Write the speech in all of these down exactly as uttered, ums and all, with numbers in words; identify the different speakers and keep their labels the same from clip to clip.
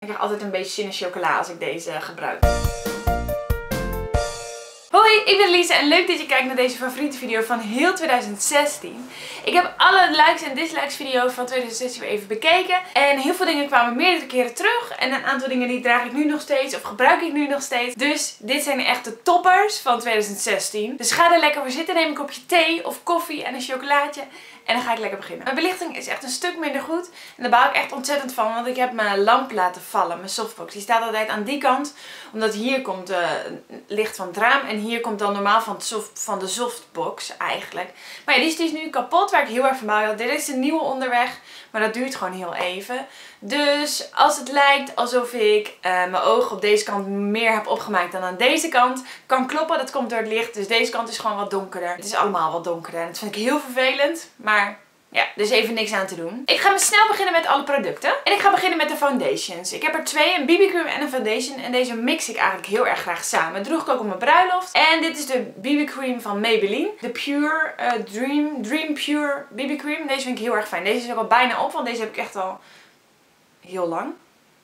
Speaker 1: Ik krijg altijd een beetje zin in chocola als ik deze gebruik. Hoi, ik ben Lisa en leuk dat je kijkt naar deze favoriete video van heel twintig zestien. Ik heb alle likes en dislikes video's van twintig zestien weer even bekeken. En heel veel dingen kwamen meerdere keren terug. En een aantal dingen die draag ik nu nog steeds of gebruik ik nu nog steeds. Dus dit zijn echt de toppers van twintig zestien. Dus ga er lekker voor zitten, neem een kopje thee of koffie en een chocolaatje. En dan ga ik lekker beginnen. Mijn belichting is echt een stuk minder goed. En daar baal ik echt ontzettend van. Want ik heb mijn lamp laten vallen. Mijn softbox. Die staat altijd aan die kant. Omdat hier komt uh, licht van het raam. En hier komt dan normaal van, het soft, van de softbox eigenlijk. Maar ja, die is dus nu kapot. Waar ik heel erg van baal. Dit is een nieuwe onderweg. Maar dat duurt gewoon heel even. Dus als het lijkt alsof ik uh, mijn ogen op deze kant meer heb opgemaakt dan aan deze kant. Kan kloppen. Dat komt door het licht. Dus deze kant is gewoon wat donkerder. Het is allemaal wat donkerder. En dat vind ik heel vervelend. Maar ja, er is even niks aan te doen. Ik ga maar snel beginnen met alle producten. En ik ga beginnen met de foundations. Ik heb er twee, een B B cream en een foundation. En deze mix ik eigenlijk heel erg graag samen. Dat droeg ik ook op mijn bruiloft. En dit is de B B cream van Maybelline. De Pure uh, Dream, Dream Pure B B cream. Deze vind ik heel erg fijn. Deze is ook al bijna op, want deze heb ik echt al heel lang.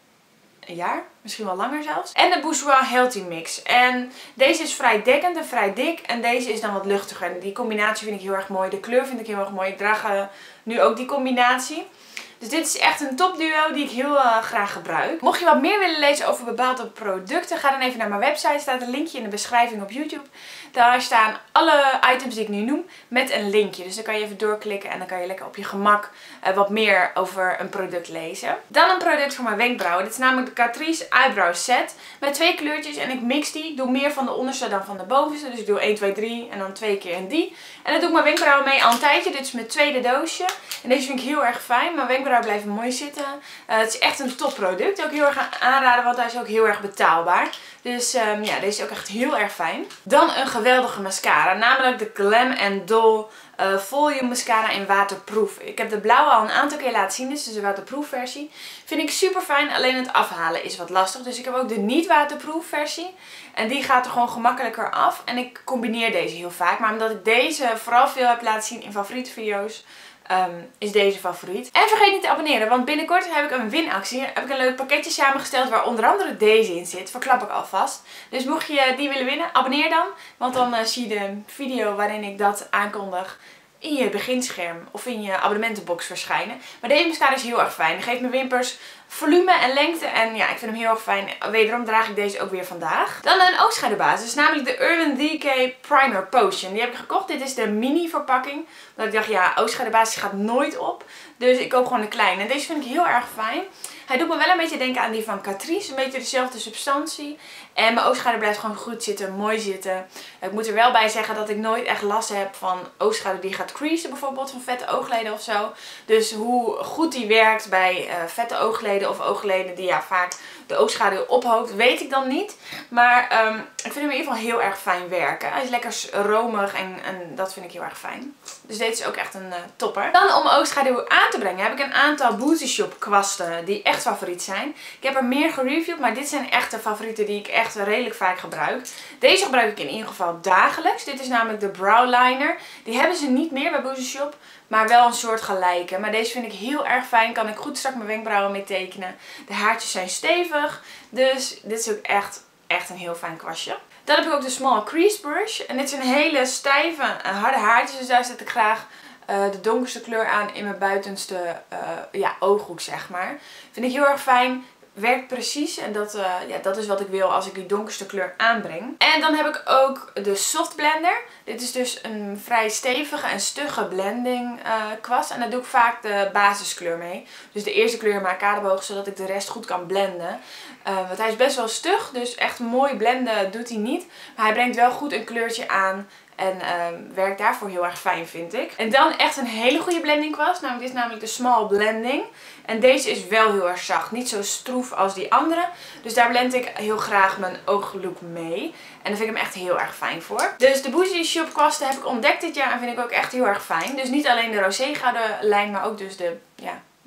Speaker 1: Een jaar, misschien wel langer zelfs. En de Bourjois Healthy Mix. En deze is vrij dekkend en vrij dik. En deze is dan wat luchtiger. En die combinatie vind ik heel erg mooi. De kleur vind ik heel erg mooi. Ik draag uh, nu ook die combinatie. Dus dit is echt een topduo die ik heel uh, graag gebruik. Mocht je wat meer willen lezen over bepaalde producten, ga dan even naar mijn website. Er staat een linkje in de beschrijving op YouTube. Daar staan alle items die ik nu noem met een linkje. Dus dan kan je even doorklikken en dan kan je lekker op je gemak uh, wat meer over een product lezen. Dan een product voor mijn wenkbrauwen. Dit is namelijk de Catrice Eyebrow Set. Met twee kleurtjes en ik mix die. Ik doe meer van de onderste dan van de bovenste. Dus ik doe één, twee, drie en dan twee keer in die. En dan doe ik mijn wenkbrauwen mee al een tijdje. Dit is mijn tweede doosje. En deze vind ik heel erg fijn. Mijn wenkbrauwen blijven mooi zitten. Uh, het is echt een topproduct. Ook heel erg aanraden, want hij is ook heel erg betaalbaar. Dus um, ja, deze is ook echt heel erg fijn. Dan een geweldige mascara. Namelijk de Glam Doll uh, Volume Mascara in waterproof. Ik heb de blauwe al een aantal keer laten zien. Dit is dus de waterproof versie. Vind ik super fijn. Alleen het afhalen is wat lastig. Dus ik heb ook de niet waterproof versie. En die gaat er gewoon gemakkelijker af. En ik combineer deze heel vaak. Maar omdat ik deze vooral veel heb laten zien in favoriete video's. Um, is deze favoriet. En vergeet niet te abonneren, want binnenkort heb ik een winactie. Heb ik een leuk pakketje samengesteld waar onder andere deze in zit. Verklap ik alvast. Dus mocht je die willen winnen, abonneer dan. Want dan uh, zie je de video waarin ik dat aankondig in je beginscherm of in je abonnementenbox verschijnen. Maar deze mascara is heel erg fijn. Die geeft mijn wimpers volume en lengte. En ja, ik vind hem heel erg fijn. Wederom draag ik deze ook weer vandaag. Dan een oogschaduwbasis. Namelijk de Urban Decay Primer Potion. Die heb ik gekocht. Dit is de mini verpakking. Omdat ik dacht, ja, oogschaduwbasis gaat nooit op. Dus ik koop gewoon de kleine. En deze vind ik heel erg fijn. Hij doet me wel een beetje denken aan die van Catrice. Een beetje dezelfde substantie. En mijn oogschaduw blijft gewoon goed zitten. Mooi zitten. Ik moet er wel bij zeggen dat ik nooit echt last heb van oogschaduw die gaat creasen. Bijvoorbeeld van vette oogleden of zo. Dus hoe goed die werkt bij uh, vette oogleden of oogleden die ja, vaak de oogschaduw ophoogt, weet ik dan niet. Maar um, ik vind hem in ieder geval heel erg fijn werken. Hij is lekker romig en, en dat vind ik heel erg fijn. Dus deze is ook echt een uh, topper. Dan om oogschaduw aan te brengen heb ik een aantal Beauty Shop kwasten die echt favoriet zijn. Ik heb er meer gereviewd, maar dit zijn echt de favorieten die ik echt redelijk vaak gebruik. Deze gebruik ik in ieder geval dagelijks. Dit is namelijk de Brow Liner. Die hebben ze niet meer bij Beauty Shop, maar wel een soort gelijke. Maar deze vind ik heel erg fijn. Kan ik goed strak mijn wenkbrauwen mee tekenen. De haartjes zijn stevig. Dus dit is ook echt, echt een heel fijn kwastje. Dan heb ik ook de Small Crease Brush. En dit zijn hele stijve, harde haartjes. Dus daar zet ik graag uh, de donkerste kleur aan in mijn buitenste uh, ja, ooghoek, zeg maar. Vind ik heel erg fijn. Werkt precies en dat, uh, ja, dat is wat ik wil als ik die donkerste kleur aanbreng. En dan heb ik ook de Soft Blender. Dit is dus een vrij stevige en stugge blending uh, kwast. En daar doe ik vaak de basiskleur mee. Dus de eerste kleur maak ik aardeboog, zodat ik de rest goed kan blenden. Uh, want hij is best wel stug, dus echt mooi blenden doet hij niet. Maar hij brengt wel goed een kleurtje aan. En uh, werkt daarvoor heel erg fijn, vind ik. En dan echt een hele goede blending kwast. Namelijk, dit is namelijk de Small Blending. En deze is wel heel erg zacht. Niet zo stroef als die andere. Dus daar blend ik heel graag mijn ooglook mee. En daar vind ik hem echt heel erg fijn voor. Dus de Beauty Shop kwasten heb ik ontdekt dit jaar. En vind ik ook echt heel erg fijn. Dus niet alleen de rosé gouden lijn, maar ook dus de, ja,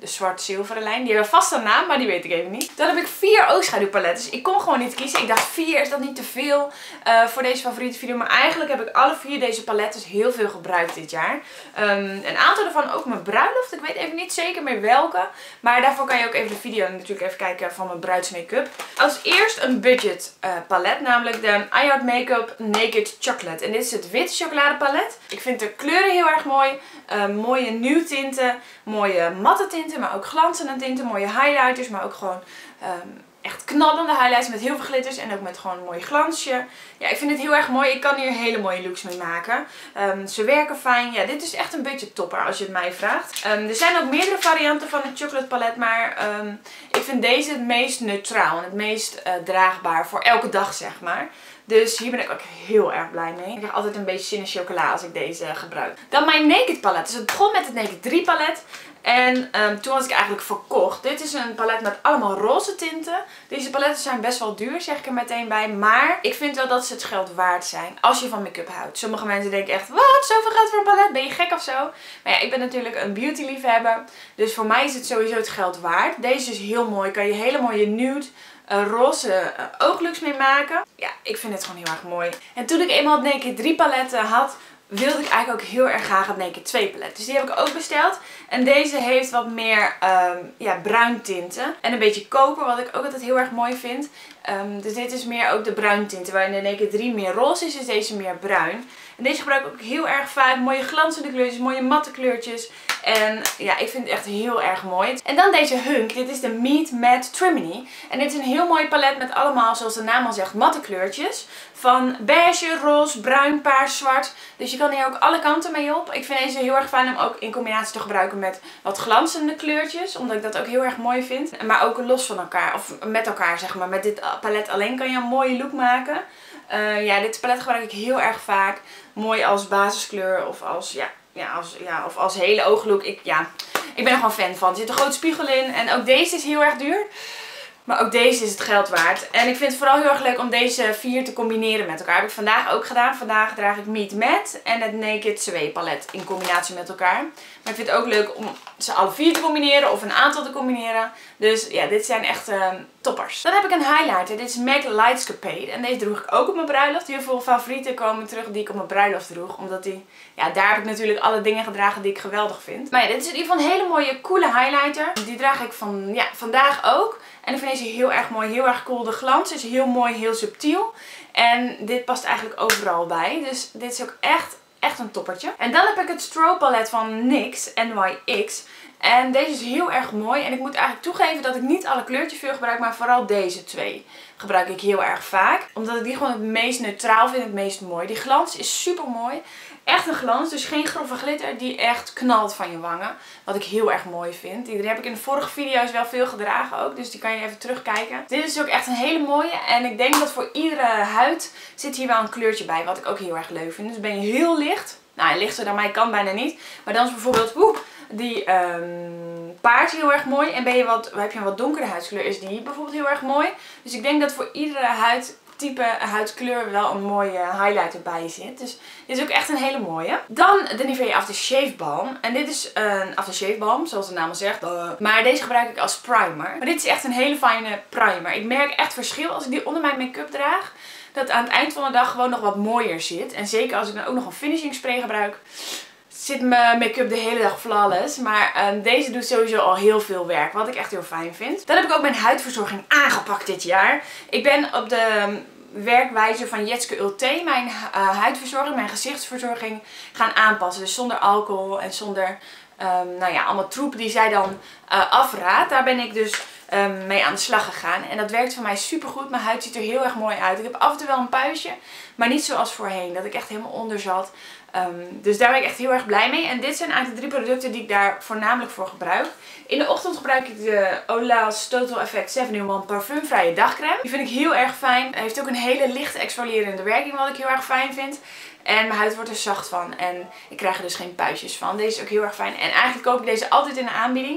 Speaker 1: De zwart-zilveren lijn. Die hebben vast een naam, maar die weet ik even niet. Dan heb ik vier oogschaduwpaletten. Dus ik kon gewoon niet kiezen. Ik dacht vier, is dat niet te veel uh, voor deze favoriete video? Maar eigenlijk heb ik alle vier deze paletten heel veel gebruikt dit jaar. Um, een aantal ervan ook mijn bruiloft. Ik weet even niet zeker meer welke. Maar daarvoor kan je ook even de video natuurlijk even kijken van mijn bruidsmake-up. Als eerst een budget uh, palet. Namelijk de I Art Makeup Naked Chocolate. En dit is het witte chocoladepalet. Ik vind de kleuren heel erg mooi. Uh, mooie nude tinten. Mooie matte tinten. Maar ook glanzende tinten. Mooie highlighters. Maar ook gewoon um, echt knallende highlights met heel veel glitters. En ook met gewoon een mooi glansje. Ja, ik vind het heel erg mooi. Ik kan hier hele mooie looks mee maken. Um, ze werken fijn. Ja, dit is echt een beetje topper als je het mij vraagt. Um, er zijn ook meerdere varianten van het chocolate palet. Maar um, ik vind deze het meest neutraal. En het meest uh, draagbaar voor elke dag, zeg maar. Dus hier ben ik ook heel erg blij mee. Ik krijg altijd een beetje zin in chocola als ik deze gebruik. Dan mijn Naked palet. Dus het begon met het Naked drie palet. En um, toen was ik eigenlijk verkocht. Dit is een palet met allemaal roze tinten. Deze paletten zijn best wel duur, zeg ik er meteen bij. Maar ik vind wel dat ze het geld waard zijn. Als je van make-up houdt. Sommige mensen denken echt, wat? Zoveel geld voor een palet? Ben je gek of zo? Maar ja, ik ben natuurlijk een beauty liefhebber. Dus voor mij is het sowieso het geld waard. Deze is heel mooi. Kan je hele mooie nude... Uh, roze uh, ooglooks mee maken. Ja, ik vind het gewoon heel erg mooi. En toen ik eenmaal het Naked drie palet had, wilde ik eigenlijk ook heel erg graag het Naked twee palet. Dus die heb ik ook besteld. En deze heeft wat meer um, ja, bruin tinten. En een beetje koper, wat ik ook altijd heel erg mooi vind. Um, dus dit is meer ook de bruin tinten. Waarin de Naked drie meer roze is, is deze meer bruin. En deze gebruik ik ook heel erg vaak. Mooie glanzende kleurtjes, mooie matte kleurtjes. En ja, ik vind het echt heel erg mooi. En dan deze hunk. Dit is de Meet Matte Trimini. En dit is een heel mooi palet met allemaal, zoals de naam al zegt, matte kleurtjes. Van beige, roze, bruin, paars, zwart. Dus je kan hier ook alle kanten mee op. Ik vind deze heel erg fijn om ook in combinatie te gebruiken met wat glanzende kleurtjes. Omdat ik dat ook heel erg mooi vind. Maar ook los van elkaar. Of met elkaar, zeg maar. Met dit palet alleen kan je een mooie look maken. Uh, ja, dit palet gebruik ik heel erg vaak. Mooi als basiskleur of als, ja, ja, als, ja, of als hele ooglook. Ik, ja, ik ben er gewoon fan van. Er zit een grote spiegel in. En ook deze is heel erg duur. Maar ook deze is het geld waard. En ik vind het vooral heel erg leuk om deze vier te combineren met elkaar. Heb ik vandaag ook gedaan. Vandaag draag ik Meet Matte en het Naked twee palet in combinatie met elkaar. Maar ik vind het ook leuk om ze alle vier te combineren of een aantal te combineren. Dus ja, dit zijn echt uh, toppers. Dan heb ik een highlighter. Dit is M A C Lightscapade. En deze droeg ik ook op mijn bruiloft. Heel veel favorieten komen terug die ik op mijn bruiloft droeg. Omdat die, ja, daar heb ik natuurlijk alle dingen gedragen die ik geweldig vind. Maar ja, dit is in ieder geval een hele mooie, coole highlighter. Die draag ik van, ja, vandaag ook. En ik vind deze heel erg mooi, heel erg cool. De glans is heel mooi, heel subtiel. En dit past eigenlijk overal bij. Dus dit is ook echt, echt een toppertje. En dan heb ik het Strobe palet van N Y X, N Y X. En deze is heel erg mooi. En ik moet eigenlijk toegeven dat ik niet alle kleurtjes veel gebruik, maar vooral deze twee gebruik ik heel erg vaak. Omdat ik die gewoon het meest neutraal vind, het meest mooi. Die glans is super mooi. Echt een glans, dus geen grove glitter die echt knalt van je wangen. Wat ik heel erg mooi vind. Die heb ik in de vorige video's wel veel gedragen ook, dus die kan je even terugkijken. Dit is ook echt een hele mooie en ik denk dat voor iedere huid zit hier wel een kleurtje bij, wat ik ook heel erg leuk vind. Dus ben je heel licht, nou lichter dan mij kan bijna niet, maar dan is bijvoorbeeld woe, die um, paars heel erg mooi. En ben je wat, heb je een wat donkere huidskleur, is die bijvoorbeeld heel erg mooi. Dus ik denk dat voor iedere huid type huidskleur wel een mooie highlighter bij zit. Dus dit is ook echt een hele mooie. Dan de Nivea Aftershave Balm. En dit is een aftershave balm, zoals de naam al zegt. Maar deze gebruik ik als primer. Maar dit is echt een hele fijne primer. Ik merk echt verschil als ik die onder mijn make-up draag. Dat aan het eind van de dag gewoon nog wat mooier zit. En zeker als ik dan ook nog een finishing spray gebruik, zit mijn make-up de hele dag flawless. Maar um, deze doet sowieso al heel veel werk. Wat ik echt heel fijn vind. Dan heb ik ook mijn huidverzorging aangepakt dit jaar. Ik ben op de um, werkwijze van Jetske Ulté mijn uh, huidverzorging, mijn gezichtsverzorging gaan aanpassen. Dus zonder alcohol en zonder um, nou ja, allemaal troep die zij dan uh, afraadt. Daar ben ik dus um, mee aan de slag gegaan. En dat werkt voor mij super goed. Mijn huid ziet er heel erg mooi uit. Ik heb af en toe wel een puistje. Maar niet zoals voorheen. Dat ik echt helemaal onder zat. Um, dus daar ben ik echt heel erg blij mee. En dit zijn eigenlijk de drie producten die ik daar voornamelijk voor gebruik. In de ochtend gebruik ik de Olaplex Total Effect zeven in one parfumvrije dagcreme. Die vind ik heel erg fijn. Hij heeft ook een hele lichte exfolierende werking, wat ik heel erg fijn vind. En mijn huid wordt er zacht van. En ik krijg er dus geen puistjes van. Deze is ook heel erg fijn. En eigenlijk koop ik deze altijd in de aanbieding.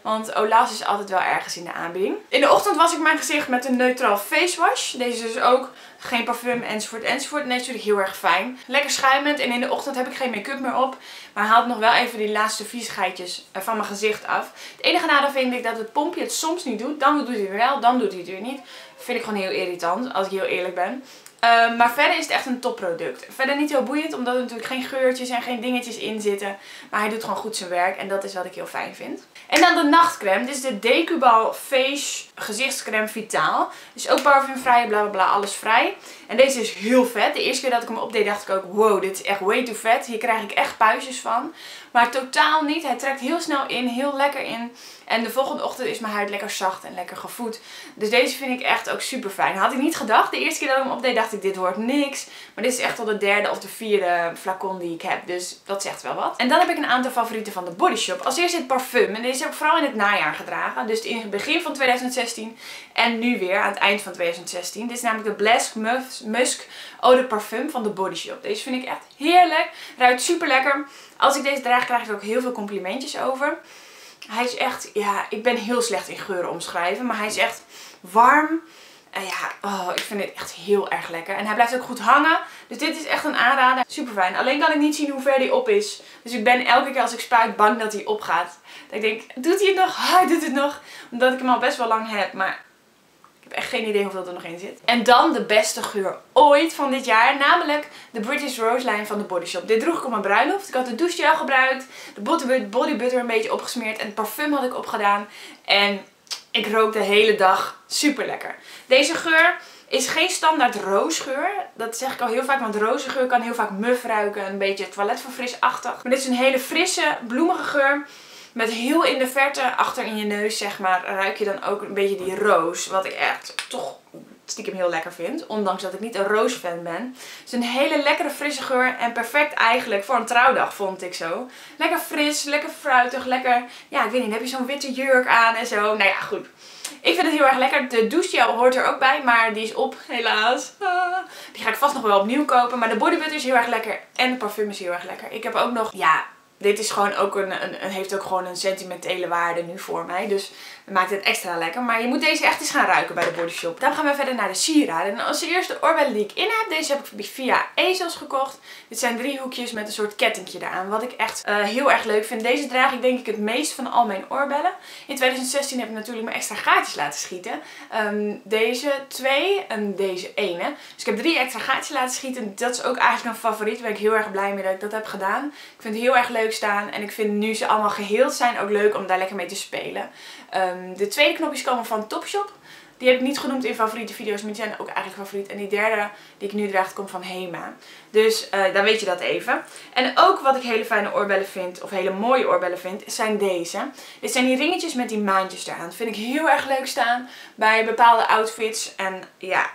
Speaker 1: Want Olaz is altijd wel ergens in de aanbieding. In de ochtend was ik mijn gezicht met een neutraal face wash. Deze is dus ook geen parfum enzovoort enzovoort. En deze vind ik heel erg fijn. Lekker schuimend. En in de ochtend heb ik geen make-up meer op. Maar haalt nog wel even die laatste viezigheidjes van mijn gezicht af. Het enige nadeel vind ik dat het pompje het soms niet doet. Dan doet hij het wel, dan doet hij het weer niet. Vind ik gewoon heel irritant, als ik heel eerlijk ben. Uh, maar verder is het echt een topproduct. Verder niet heel boeiend, omdat er natuurlijk geen geurtjes en geen dingetjes in zitten. Maar hij doet gewoon goed zijn werk en dat is wat ik heel fijn vind. En dan de nachtcreme. Dit is de Decubal Face gezichtscreme Vitaal. Dus ook parfumvrij, bla bla bla, alles vrij. En deze is heel vet. De eerste keer dat ik hem opdeed dacht ik ook, wow, dit is echt way too vet. Hier krijg ik echt puistjes van. Maar totaal niet. Hij trekt heel snel in, heel lekker in. En de volgende ochtend is mijn huid lekker zacht en lekker gevoed. Dus deze vind ik echt ook super fijn. Had ik niet gedacht. De eerste keer dat ik hem opdeed dacht ik, dit wordt niks. Maar dit is echt al de derde of de vierde flacon die ik heb. Dus dat zegt wel wat. En dan heb ik een aantal favorieten van de Body Shop. Als eerste het parfum. En deze heb ik vooral in het najaar gedragen. Dus in het begin van twintig zestien. En nu weer aan het eind van twintig zestien. Dit is namelijk de Blask Musk Eau de Parfum van de Body Shop. Deze vind ik echt heerlijk. Ruikt super lekker. Als ik deze draag krijg ik er ook heel veel complimentjes over. Hij is echt, ja, ik ben heel slecht in geuren omschrijven. Maar hij is echt warm. En ja, oh, ik vind dit echt heel erg lekker. En hij blijft ook goed hangen. Dus dit is echt een aanrader. Super fijn. Alleen kan ik niet zien hoe ver die op is. Dus ik ben elke keer als ik spuit bang dat hij opgaat. Dat ik denk, doet hij het nog? Oh, hij doet het nog. Omdat ik hem al best wel lang heb. Maar ik heb echt geen idee hoeveel er nog in zit. En dan de beste geur ooit van dit jaar. Namelijk de British Rose Line van de Body Shop. Dit droeg ik op mijn bruiloft. Ik had de douchegel gebruikt. De body butter een beetje opgesmeerd. En het parfum had ik opgedaan. En ik rook de hele dag super lekker. Deze geur is geen standaard roosgeur. Dat zeg ik al heel vaak. Want rozengeur kan heel vaak muf ruiken. Een beetje toiletverfrisachtig. Maar dit is een hele frisse, bloemige geur. Met heel in de verte, achter in je neus zeg maar, ruik je dan ook een beetje die roos. Wat ik echt toch stiekem heel lekker vind. Ondanks dat ik niet een roosfan ben. Het is een hele lekkere frisse geur. En perfect eigenlijk voor een trouwdag vond ik zo. Lekker fris, lekker fruitig, lekker, ja ik weet niet, dan heb je zo'n witte jurk aan en zo. Nou ja, goed. Ik vind het heel erg lekker. De douchegel hoort er ook bij, maar die is op helaas. Die ga ik vast nog wel opnieuw kopen. Maar de body butter is heel erg lekker en de parfum is heel erg lekker. Ik heb ook nog, ja... Dit is gewoon ook een, een, een, heeft ook gewoon een sentimentele waarde nu voor mij. Dus dat maakt het extra lekker. Maar je moet deze echt eens gaan ruiken bij de Body Shop. Dan gaan we verder naar de sieraden. En als eerste de oorbellen die ik in heb. Deze heb ik via ASOS gekocht. Dit zijn drie hoekjes met een soort kettingje eraan. Wat ik echt uh, heel erg leuk vind. Deze draag ik denk ik het meest van al mijn oorbellen. In twintig zestien heb ik natuurlijk mijn extra gaatjes laten schieten. Um, deze twee en deze ene. Dus ik heb drie extra gaatjes laten schieten. Dat is ook eigenlijk een favoriet. Daar ben ik heel erg blij mee dat ik dat heb gedaan. Ik vind het heel erg leuk staan. En ik vind nu ze allemaal geheeld zijn ook leuk om daar lekker mee te spelen. Um, de tweede knopjes komen van Topshop. Die heb ik niet genoemd in favoriete video's, maar die zijn ook eigenlijk favoriet. En die derde die ik nu draag komt van Hema. Dus uh, dan weet je dat even. En ook wat ik hele fijne oorbellen vind, of hele mooie oorbellen vind, zijn deze. Dit zijn die ringetjes met die maantjes eraan. Dat vind ik heel erg leuk staan bij bepaalde outfits. En ja,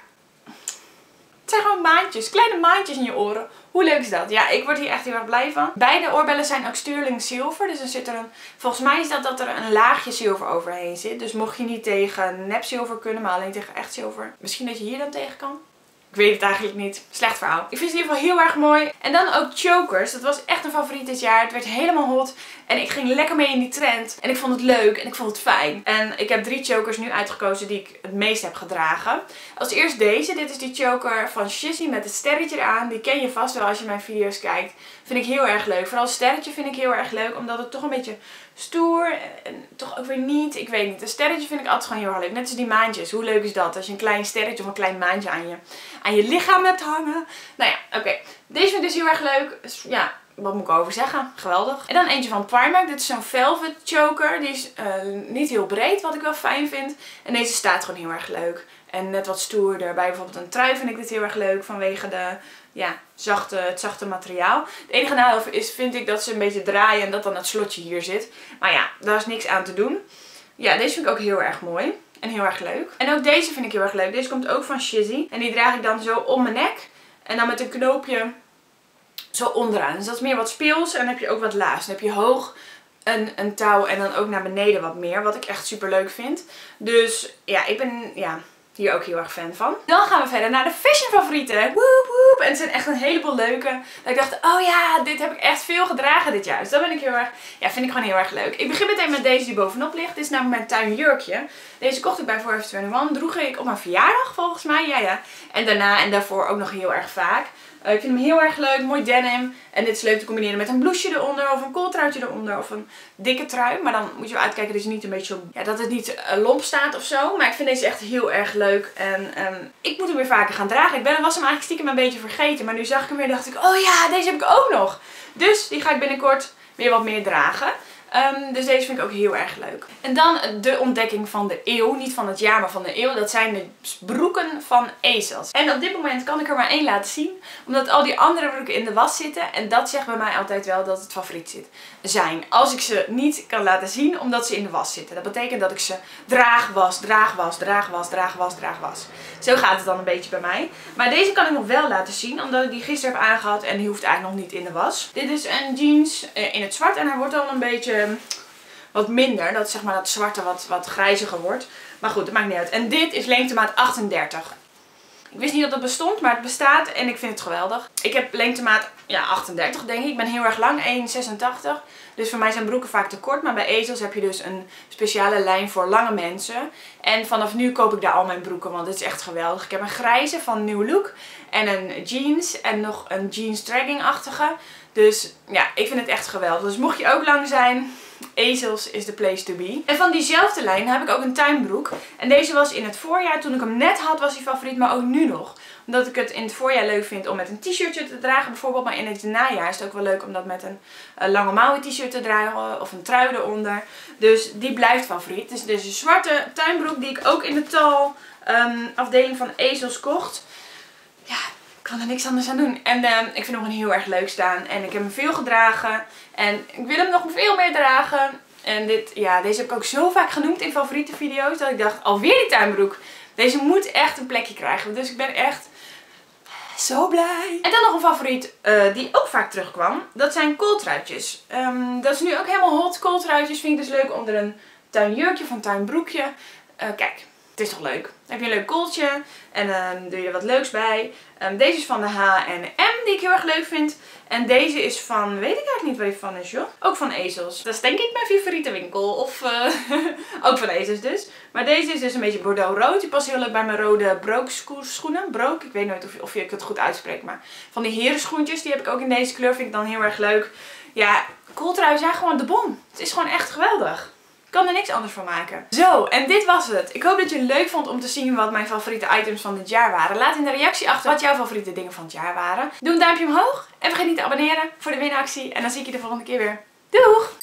Speaker 1: het zijn gewoon maantjes, kleine maantjes in je oren. Hoe leuk is dat? Ja, ik word hier echt heel erg blij van. Beide oorbellen zijn ook sterling zilver. Dus dan zit er een, volgens mij is dat dat er een laagje zilver overheen zit. Dus mocht je niet tegen nep zilver kunnen, maar alleen tegen echt zilver. Misschien dat je hier dan tegen kan. Ik weet het eigenlijk niet. Slecht verhaal. Ik vind het in ieder geval heel erg mooi. En dan ook chokers. Dat was echt een favoriet dit jaar. Het werd helemaal hot. En ik ging lekker mee in die trend. En ik vond het leuk. En ik vond het fijn. En ik heb drie chokers nu uitgekozen die ik het meest heb gedragen. Als eerst deze. Dit is die choker van Shizzy met het sterretje eraan. Die ken je vast wel als je mijn video's kijkt. Vind ik heel erg leuk. Vooral het sterretje vind ik heel erg leuk. Omdat het toch een beetje stoer. En toch ook weer niet. Ik weet niet. Een sterretje vind ik altijd gewoon heel erg leuk. Net als die maantjes. Hoe leuk is dat? Als je een klein sterretje of een klein maantje aan je, aan je lichaam hebt hangen. Nou ja, oké. Okay. Deze vind ik dus heel erg leuk. Dus ja, wat moet ik over zeggen? Geweldig. En dan eentje van Primark. Dit is zo'n velvet choker. Die is uh, niet heel breed, wat ik wel fijn vind. En deze staat gewoon heel erg leuk. En net wat stoerder. Bij bijvoorbeeld een trui vind ik dit heel erg leuk. Vanwege de, ja, zachte, het zachte materiaal. Het enige nadeel is, vind ik, dat ze een beetje draaien en dat dan het slotje hier zit. Maar ja, daar is niks aan te doen. Ja, deze vind ik ook heel erg mooi. En heel erg leuk. En ook deze vind ik heel erg leuk. Deze komt ook van Shizzy. En die draag ik dan zo om mijn nek. En dan met een knoopje zo onderaan. Dus dat is meer wat speels. En dan heb je ook wat laas. Dan heb je hoog een, een touw en dan ook naar beneden wat meer. Wat ik echt super leuk vind. Dus ja, ik ben, ja, Hier ook heel erg fan van. Dan gaan we verder naar de fashion favorieten. Woep woep. En het zijn echt een heleboel leuke. Dat ik dacht, oh ja, dit heb ik echt veel gedragen dit jaar. Dus dat ben ik heel erg, ja, vind ik gewoon heel erg leuk. Ik begin meteen met deze die bovenop ligt. Dit is namelijk mijn tuinjurkje. Deze kocht ik bij Forever eenentwintig. Droeg ik op mijn verjaardag volgens mij. Ja, ja. En daarna en daarvoor ook nog heel erg vaak. Uh, ik vind hem heel erg leuk, mooi denim. En dit is leuk te combineren met een blouseje eronder of een kooltruitje eronder of een dikke trui. Maar dan moet je wel uitkijken dat, je niet een beetje, ja, dat het niet uh, lomp staat of zo. Maar ik vind deze echt heel erg leuk. En um, ik moet hem weer vaker gaan dragen. Ik ben, was hem eigenlijk stiekem een beetje vergeten. Maar nu zag ik hem weer en dacht ik, oh ja, deze heb ik ook nog. Dus die ga ik binnenkort weer wat meer dragen. Um, dus deze vind ik ook heel erg leuk. En dan de ontdekking van de eeuw. Niet van het jaar, maar van de eeuw. Dat zijn de broeken van ezels. En op dit moment kan ik er maar één laten zien. Omdat al die andere broeken in de was zitten. En dat zegt bij mij altijd wel dat het favoriet zit. Zijn. Als ik ze niet kan laten zien omdat ze in de was zitten. Dat betekent dat ik ze draag was, draag was, draag was, draag was, draag was. Zo gaat het dan een beetje bij mij. Maar deze kan ik nog wel laten zien. Omdat ik die gisteren heb aangehad. En die hoeft eigenlijk nog niet in de was. Dit is een jeans in het zwart. En hij wordt dan een beetje wat minder. Dat zeg maar dat zwarte wat, wat grijziger wordt. Maar goed, dat maakt niet uit. En dit is lengtemaat achtendertig. Ik wist niet dat dat bestond, maar het bestaat en ik vind het geweldig. Ik heb lengtemaat ja, achtendertig denk ik. Ik ben heel erg lang, één komma zesentachtig. Dus voor mij zijn broeken vaak te kort. Maar bij ezels heb je dus een speciale lijn voor lange mensen. En vanaf nu koop ik daar al mijn broeken, want het is echt geweldig. Ik heb een grijze van New Look en een jeans en nog een jeans dragging-achtige. Dus ja, ik vind het echt geweldig. Dus mocht je ook lang zijn, ezels is the place to be. En van diezelfde lijn heb ik ook een tuinbroek. En deze was in het voorjaar, toen ik hem net had, was hij favoriet, maar ook nu nog. Omdat ik het in het voorjaar leuk vind om met een t-shirtje te dragen bijvoorbeeld. Maar in het najaar is het ook wel leuk om dat met een uh, lange mouwen t-shirt te dragen of een trui eronder. Dus die blijft favoriet. Dus deze zwarte tuinbroek die ik ook in de tal um, afdeling van ezels kocht. Ja, ik kan er niks anders aan doen. En uh, ik vind hem gewoon heel erg leuk staan. En ik heb hem veel gedragen. En ik wil hem nog veel meer dragen. En dit, ja, deze heb ik ook zo vaak genoemd in favoriete video's. Dat ik dacht, alweer die tuinbroek. Deze moet echt een plekje krijgen. Dus ik ben echt zo blij. En dan nog een favoriet uh, die ook vaak terugkwam. Dat zijn kooltruitjes. Um, dat is nu ook helemaal hot. Kooltruitjes vind ik dus leuk onder een tuinjurkje of een tuinbroekje. Uh, kijk. Het is toch leuk. Dan heb je een leuk kooltje en dan um, doe je er wat leuks bij. Um, deze is van de H en M die ik heel erg leuk vind. En deze is van, weet ik eigenlijk niet waar die van is joh. Ook van ezels. Dat is denk ik mijn favoriete winkel. Of uh, ook van ezels dus. Maar deze is dus een beetje bordeaux rood. Die past heel leuk bij mijn rode broekschoenen. Brook. Ik weet nooit of, of ik het goed uitspreek. Maar van die herenschoentjes die heb ik ook in deze kleur. Vind ik dan heel erg leuk. Ja, kooltruien zijn gewoon de bom. Het is gewoon echt geweldig. Ik kan er niks anders van maken. Zo, en dit was het. Ik hoop dat je het leuk vond om te zien wat mijn favoriete items van dit jaar waren. Laat in de reactie achter wat jouw favoriete dingen van het jaar waren. Doe een duimpje omhoog en vergeet niet te abonneren voor de winactie. En dan zie ik je de volgende keer weer. Doeg!